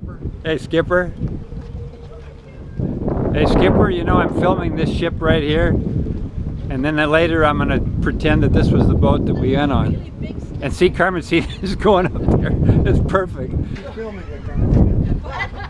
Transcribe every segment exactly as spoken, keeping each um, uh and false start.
Skipper. Hey, Skipper. Hey, Skipper, you know I'm filming this ship right here, and then later I'm going to pretend that this was the boat that we went on. And see, Carmencita is going up there. It's perfect. You're filming it, Carmencita. Yeah.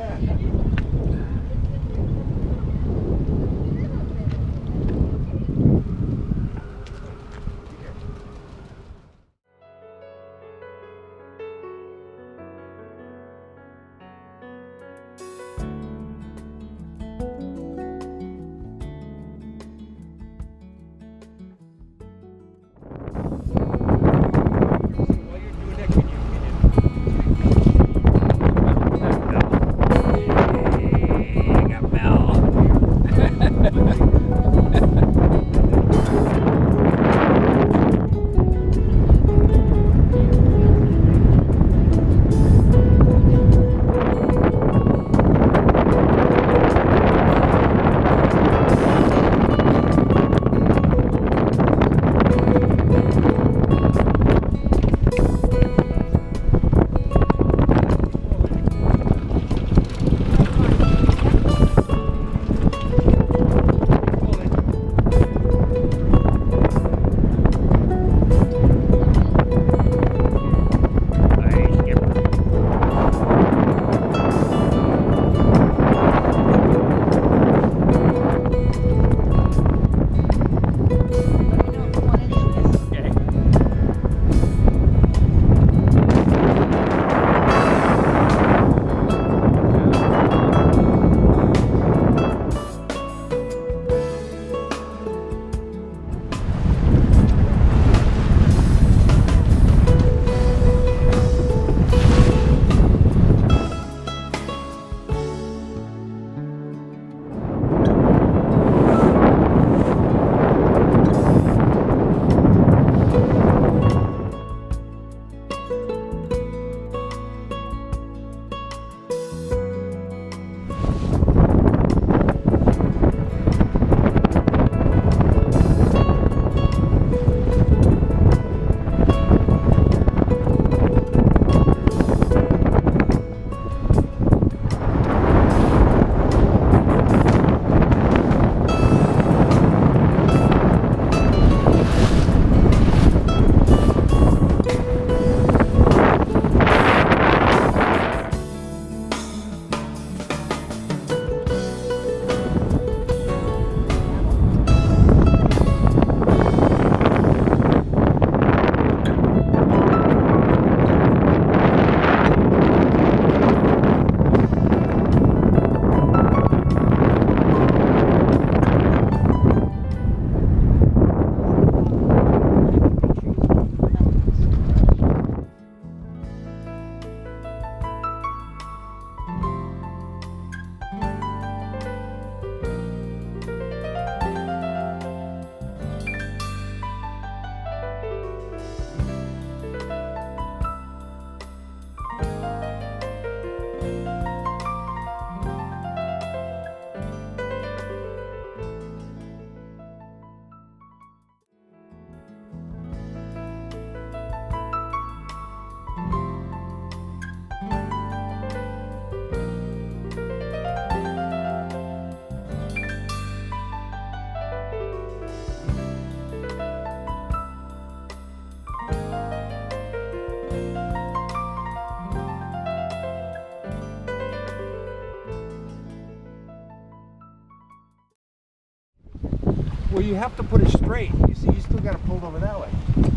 Well, you have to put it straight. You see, you still got to pull it over that way.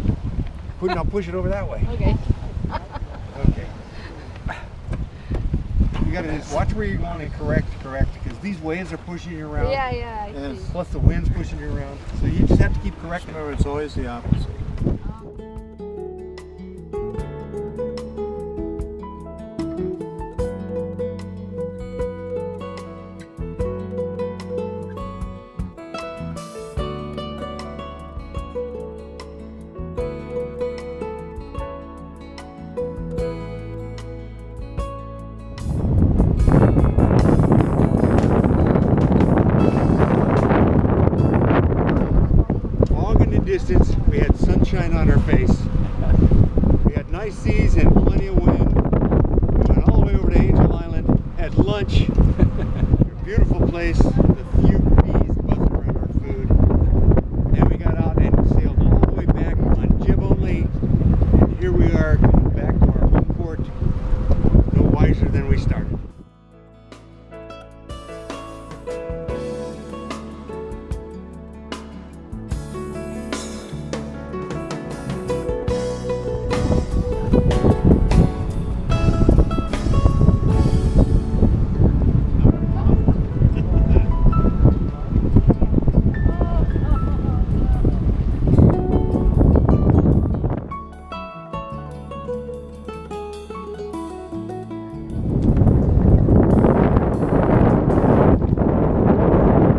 Put, now push it over that way. Okay. Okay. You got to just watch where you're going and correct, correct, because these waves are pushing you around. Yeah, yeah, I and see. Plus the wind's pushing you around. So you just have to keep correcting. Remember, it's always the opposite. Distance, we had sunshine on our face. We had nice seas and plenty of wind. We went all the way over to Angel at lunch. A beautiful place with a few bees buzzing around our food. Then we got out and sailed all the way back on jib only. And here we are coming back to our home port, no wiser than we started.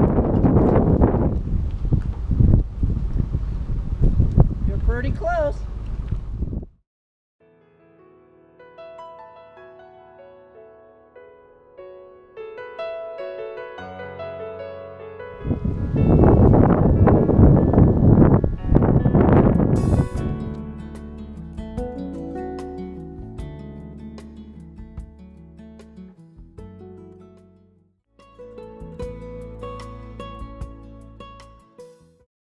Pretty close.